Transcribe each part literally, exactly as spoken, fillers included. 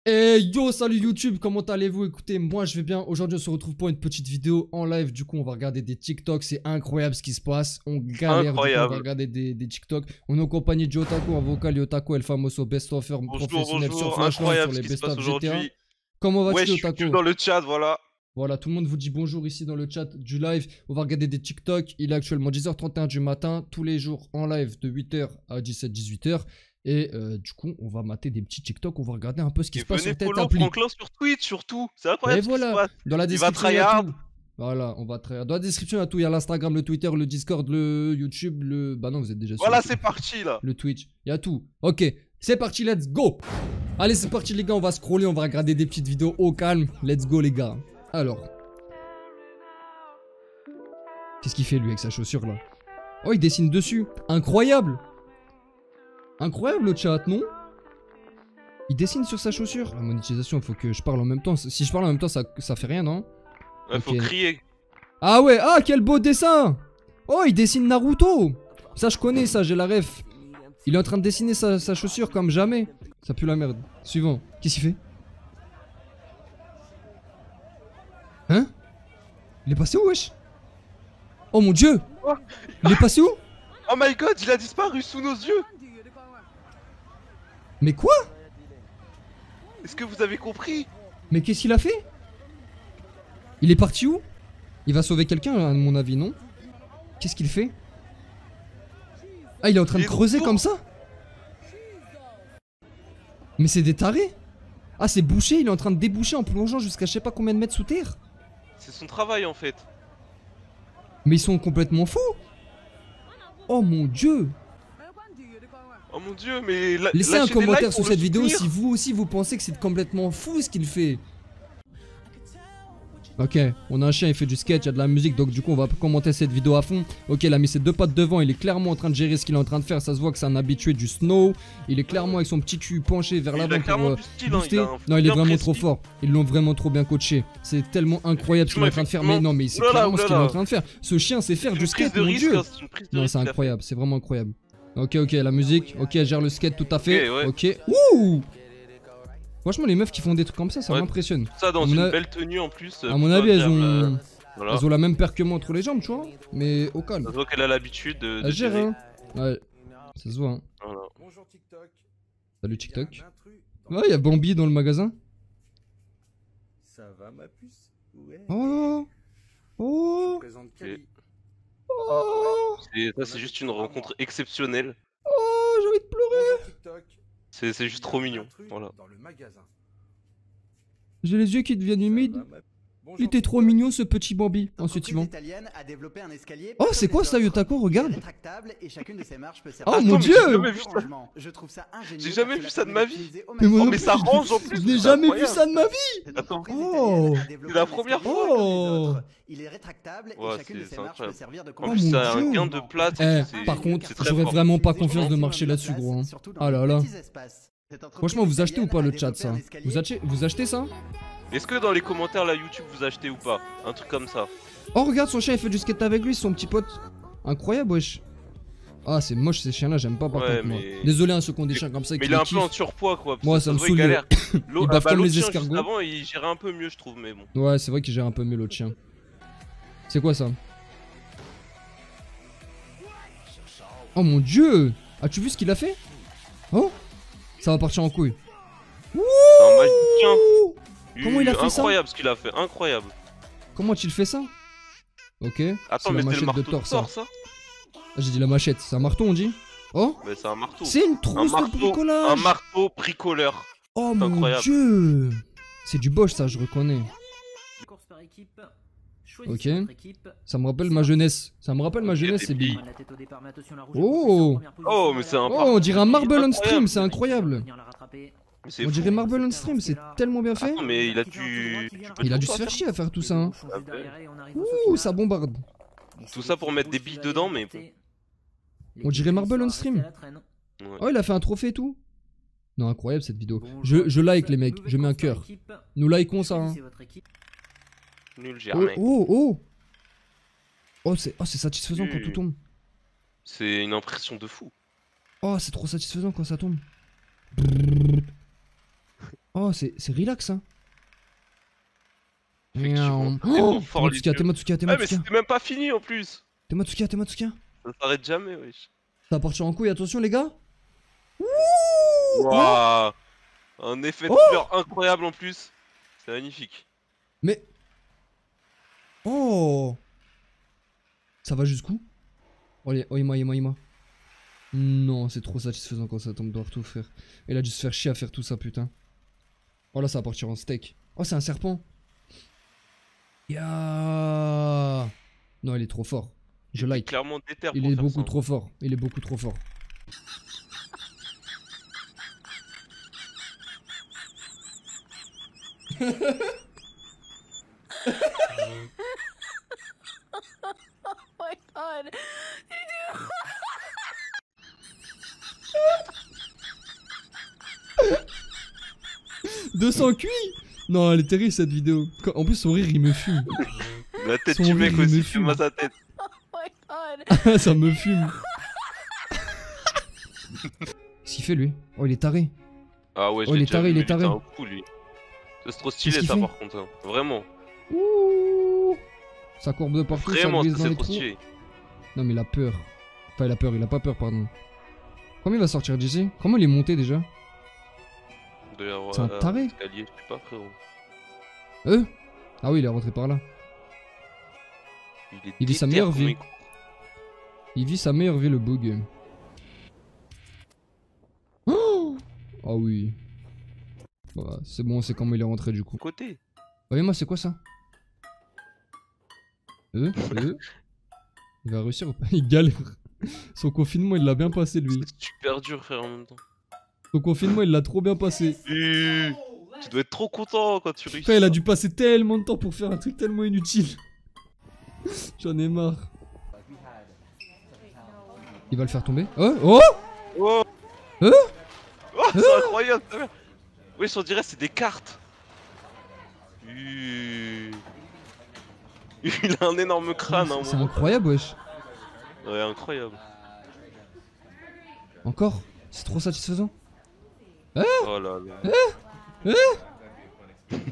Et yo, salut YouTube, comment allez-vous? Écoutez, moi je vais bien. Aujourd'hui, on se retrouve pour une petite vidéo en live. Du coup, on va regarder des TikTok. C'est incroyable ce qui se passe. On galère, du coup, on va regarder des, des TikTok. On est en compagnie de Yotaku, en vocal Yotaku, El Famoso, best offer Bonjour, professionnel bonjour, sur Flashland, sur les ce qui se best passe of G T A. aujourd'hui. Comment vas-tu, Ouais, je Yotaku? suis dans le chat, voilà. Voilà, tout le monde vous dit bonjour ici dans le chat du live. On va regarder des TikTok. Il est actuellement dix heures trente et un du matin, tous les jours en live de huit heures à dix-sept dix-huit heures. Et euh, du coup, on va mater des petits TikTok. On va regarder un peu ce qui Et se passe venez sur tête follow appli. Franklin sur Twitch surtout. C'est Et incroyable ce qui voilà, se passe. dans la Il va description, il y a tryhard. tout. Voilà, on va tryhard. Dans la description, il y a tout. Il y a l'Instagram, le Twitter, le Discord, le YouTube, le... Bah non, vous êtes déjà sur Voilà, YouTube. c'est parti là. Le Twitch, il y a tout. Ok, c'est parti, let's go. Allez, c'est parti les gars, on va scroller, on va regarder des petites vidéos au calme. Let's go les gars. Alors. Qu'est-ce qu'il fait lui avec sa chaussure là? Oh, il dessine dessus. Incroyable. Incroyable le chat, non? Il dessine sur sa chaussure. La monétisation, il faut que je parle en même temps. Si je parle en même temps, ça, ça fait rien, non? Ouais, faut Ok. crier. Ah ouais, ah quel beau dessin. Oh, il dessine Naruto. Ça, je connais, ça, j'ai la ref. Il est en train de dessiner sa, sa chaussure comme jamais. Ça pue la merde. Suivant. Qu'est-ce qu'il fait? Hein? Il est passé où, wesh? Oh mon dieu. Il est passé où? Oh my god, il a disparu sous nos yeux. Mais quoi? Est-ce que vous avez compris? Mais qu'est-ce qu'il a fait? Il est parti où? Il va sauver quelqu'un, à mon avis, non? Qu'est-ce qu'il fait? Ah, il est en train de creuser comme ça? Mais c'est des tarés. Ah, c'est bouché, il est en train de déboucher en plongeant jusqu'à je sais pas combien de mètres sous terre. C'est son travail en fait. Mais ils sont complètement fous. Oh mon dieu. Oh mon dieu, mais la, Laissez un commentaire sous cette vidéo soutenir. si vous aussi vous pensez que c'est complètement fou ce qu'il fait. Ok, on a un chien, il fait du sketch, il y a de la musique, donc du coup on va commenter cette vidéo à fond. Ok, il a mis ses deux pattes devant, il est clairement en train de gérer ce qu'il est en train de faire. Ça se voit que c'est un habitué du snow. Il est clairement avec son petit cul penché vers l'avant pour euh, style, booster. hein, il non, il est vraiment précis. trop fort. Ils l'ont vraiment trop bien coaché. C'est tellement incroyable ce qu'il est en train de faire. Mais non, mais c'est clairement ce qu'il est en train de faire. Ce chien sait faire du skate, mon dieu. Non, c'est incroyable, c'est vraiment incroyable. Ok, ok, la musique. Ok, elle gère le skate tout à fait. Ok, ouais. Ok. Ouh. Franchement, les meufs qui font des trucs comme ça, ça ouais, m'impressionne. Ça dans une belle tenue en plus. À mon avis, elles ont... Euh, voilà. elles ont la même paire que moi entre les jambes, tu vois. Mais au calme. Ça se voit qu'elle a l'habitude de. Elle gère, hein. Ouais, ça se voit, hein. Voilà. Bonjour TikTok. Salut TikTok. Ouais, il y a Bambi dans le magasin. Ça va ma puce? Ouais. Oh. Oh. Je présente Kali. Oh. Ça, c'est juste une rencontre exceptionnelle. Oh, j'ai envie de pleurer. TikTok. C'est juste trop mignon, voilà. Dans le magasin. J'ai les yeux qui deviennent humides. Il était trop mignon ce petit Bambi. Ensuite, suivant. Oh, c'est quoi ça, Yotaku? Regarde. Oh mon dieu. J'ai jamais vu ça de ma vie. Mais oh, mais ça range en plus. Je n'ai jamais vu ça de ma vie. Attends. Oh. C'est la première fois. Oh. Il est rétractable et ouais, chacune de ses marches peut servir de En plus, ça a un gain de place. Eh, par contre, j'aurais vraiment pas confiance de marcher là-dessus, gros. Hein. Ah là là. Franchement, vous achetez ou pas le chat, ça? Vous achetez, vous achetez ça? Est-ce que dans les commentaires là YouTube vous achetez ou pas? Un truc comme ça. Oh, regarde, son chien il fait du skate avec lui, son petit pote. Incroyable, wesh. Ah, c'est moche ces chiens là, j'aime pas par ouais, contre. mais... Moi. Désolé, hein, ceux qui ont des chiens comme ça. Mais il est un peu en surpoids quoi. Moi, ça, ça me saoule. Ils bavent comme les escargots. Avant, il gérait un peu mieux, je trouve, mais bon. Ouais, c'est vrai qu'il gère un peu mieux l'autre chien. C'est quoi ça? Oh mon dieu! As-tu vu ce qu'il a fait? Oh! Ça va partir en couille. C'est un magicien. Comment il a fait ça? Incroyable ce qu'il a fait, incroyable. Comment tu le fais ça? Ok. Attends, mais c'est le marteau de Thor, ça, ça ah, j'ai dit la machette, c'est un marteau on dit? Oh? Mais c'est un marteau. C'est une trousse un marteau, de bricolage. Un marteau bricoleur. Oh mon incroyable. dieu! C'est du Bosch ça, je reconnais. Ok. Ça me rappelle ma jeunesse. Ça me rappelle ma jeunesse, c'est bien. Oh! Oh, mais c'est un. Oh, on dirait un Marble on Stream, c'est incroyable. On dirait Marble on Stream, c'est tellement bien fait. Attends, mais il a dû. Il a dû se faire chier à faire tout ça. Hein. Ouh, ça bombarde. Tout ça pour mettre des billes dedans, mais. On dirait Marble on Stream. Oh, il a fait un trophée et tout. Non, incroyable cette vidéo. Je, je like les mecs, je mets un cœur. Nous likons ça. Hein. Nul, oh, oh, oh. Oh, c'est oh, satisfaisant mmh. quand tout tombe. C'est une impression de fou. Oh, c'est trop satisfaisant quand ça tombe. Oh, Oh, c'est relax, hein. Effectivement. Oh, Tematsuka, Tematsuka, Tematsuka. Ouais, mais c'était même pas fini en plus. Tematsuka, Tematsuka. Ça s'arrête jamais, wesh. Ça va partir en couille, attention les gars. Waouh. Un effet de Oh fleur incroyable en plus. C'est magnifique. Mais... Oh. Ça va jusqu'où? Oh, allez, oh, Ima, Ima, Ima. Non, c'est trop satisfaisant quand ça tombe de tout, frère. Il a dû se faire chier à faire tout ça, putain. Oh là, ça va partir en steak. Oh, c'est un serpent. Ya. Non, il est trop fort. Je like. Clairement déter il pour est faire beaucoup ça. trop fort. Il est beaucoup trop fort. Oh my god. deux cents cuits. Non, elle est terrible cette vidéo. En plus, son rire, il me fume. La tête Son du rire, mec il me aussi, fume. fume à sa tête. Oh my god. Ça me fume. Qu'est-ce qu'il fait lui? Oh, il est taré. Ah ouais, je Oh, l'ai il est déjà taré, vu, il est lui, taré. un coup, lui. C'est trop stylé Qu'est-ce ça qu'il par contre, hein. Vraiment. Ouh. Ça courbe de partout, Vraiment, ça glisse dans c'est les trop trous. stylé. Non mais il a peur. Enfin il a peur, il a pas peur pardon. Comment il va sortir d'ici? Comment il est monté déjà? C'est un taré. Escalier, je sais pas frérot. Euh Ah oui il est rentré par là. Il, est Il vit sa déter meilleure comme vie. il court. Il vit sa meilleure vie le bug. Oh Ah oui. Bah, c'est bon, c'est comment il est rentré du coup. Côté. Voyez moi c'est quoi ça? Euh Euh Il va réussir ou pas? Il galère. Son confinement il l'a bien passé lui. C'est super dur frère en même temps. Son confinement il l'a trop bien passé. Euh, tu dois être trop content quand tu réussis. Frère, il a dû passer tellement de temps pour faire un truc tellement inutile. J'en ai marre. Il va le faire tomber. Oh Oh Oh, Hein oh c'est incroyable. Oui, on dirait c'est des cartes. Euh, Il a un énorme crâne. hein, C'est mon- incroyable wesh. Ouais, incroyable. Encore? C'est trop satisfaisant. Oh là là. Hein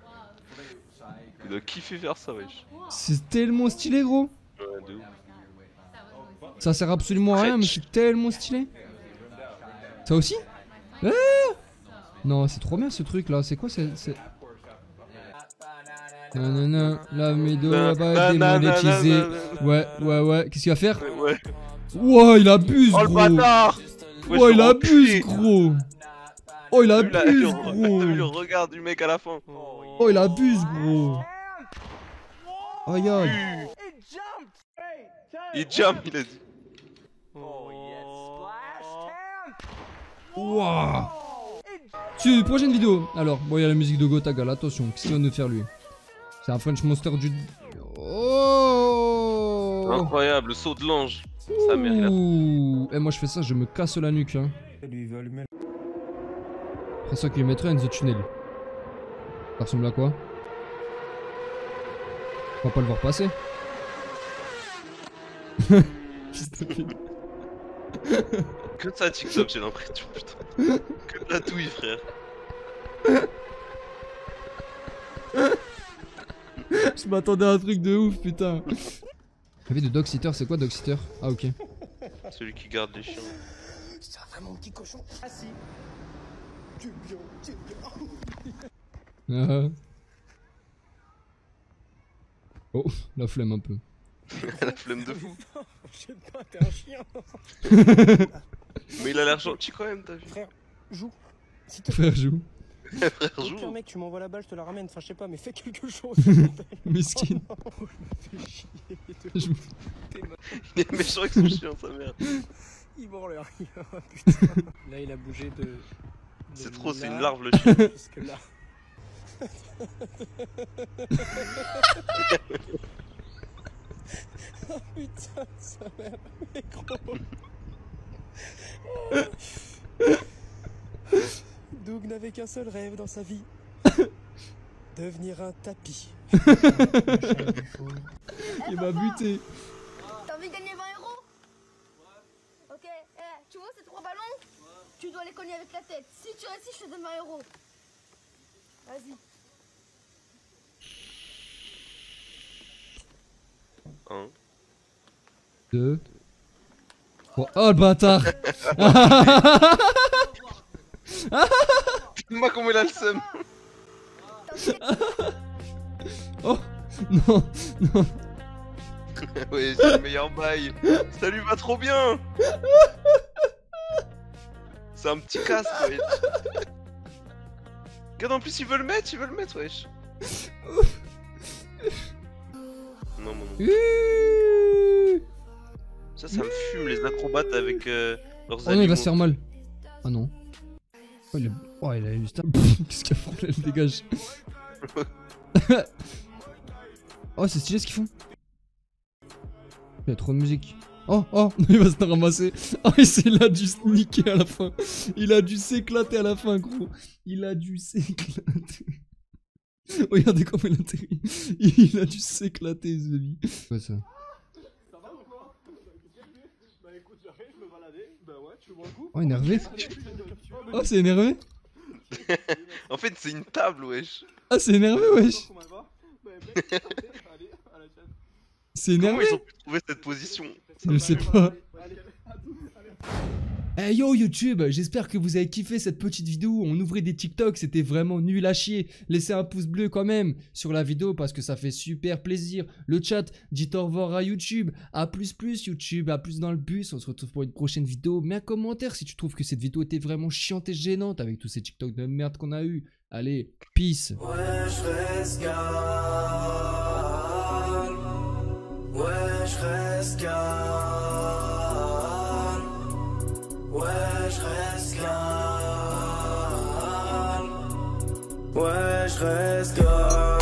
Il doit kiffer faire ça, wesh. C'est tellement stylé gros. Ouais, de ouf. Ça sert absolument à rien mais c'est tellement stylé. Ça aussi? Ah non c'est trop bien ce truc là. C'est quoi c'est... Nanana, la médo va pas démonétiser. Ouais ouais ouais. Qu'est-ce qu'il va faire? Ouais. Wow il abuse Oh le gros. bâtard. Ouais, Oh je il me rends abuse cul. gros. Oh il T'as vu la- abuse le- T'as vu le gros. regard du mec à la fin? Oh il abuse gros. Aïe aïe. Il jump, il a dit. Wouah. C'est prochaine vidéo. Alors, bon, il y a la musique de Gotagal. Attention, qu'est-ce qu'il va nous faire lui? C'est un French Monster du. Oh. Incroyable, le saut de l'ange. Sa mère, il a- Ouh. Et moi, je fais ça, je me casse la nuque. Hein. Après ça, qu'il mettrait in the tunnel. Ça ressemble à quoi? On va pas le voir passer. Fils de pute. Que ça TikTok, j'ai l'impression, putain. Que de la touille, frère. Je m'attendais à un truc de ouf, putain. Avis de Dog Sitter, c'est quoi Dog Sitter? Ah, ok. Celui qui garde les chiens. Ça va mon petit cochon. Assis. Tu viens, tu Ah. viens. Oh, la flemme un peu. La flemme de fou. Je sais pas, t'es un chien. Mais il a l'air gentil quand même, t'as vu? Frère, joue. Si te Frère joue. Frère, Au joue. pire, mec, tu m'envoies la balle, je te la ramène. Enfin, je sais pas, mais fais quelque chose. Miskin. Oh, je me fais chier. Je- Il est méchant avec son chien, sa mère. Il branle rien, putain. Là, il a bougé de. de C'est trop, c'est là une larve le chien. Jusque là. Oh putain, sa mère, mais gros. Doug n'avait qu'un seul rêve dans sa vie. Devenir un tapis. Il m'a buté. T'as envie de gagner vingt euros? Ok, eh, tu vois ces trois ballons? Tu dois les cogner avec la tête. Si tu réussis, je te donne vingt euros. Vas-y. Un. Deux. Oh, oh le bâtard. Dis-moi comment il a le seum. Oh non, non. Ouais, c'est le meilleur bail. Ça lui va trop bien. C'est un petit casque, wesh. Regarde, en plus, il veut le mettre, il veut le mettre, wesh. Non, non, non. Ça, ça me fume, les acrobates avec euh, leurs Oh non, il va se faire mal. Ah non. Oh, il, est... oh, il a juste un... Qu'est-ce qu'il a fait? Elle dégage. Oh, c'est stylé ce qu'ils font. Il y a trop de musique. Oh, oh, il va se ramasser. Oh, il a dû se niquer à la fin. Il a dû s'éclater à la fin, gros. Il a dû s'éclater. Regardez comment il atterrit. Il a dû s'éclater, ce vie. Ouais, ça. Oh, énervé. Oh, c'est énervé. En fait, c'est une table, wesh. Ah, c'est énervé, wesh. C'est énervé. Comment ils ont pu trouver cette position? Je sais pas. Hey yo YouTube, j'espère que vous avez kiffé cette petite vidéo. On ouvrait des TikTok, c'était vraiment nul à chier. Laissez un pouce bleu quand même sur la vidéo parce que ça fait super plaisir. Le chat, dites au revoir à YouTube. A plus plus YouTube, à plus dans le bus. On se retrouve pour une prochaine vidéo. Mets un commentaire si tu trouves que cette vidéo était vraiment chiante et gênante avec tous ces TikTok de merde qu'on a eu. Allez, peace. Ouais, je reste calme. Ouais, je reste calme. Ouais, je reste calme. Ouais, je reste calme.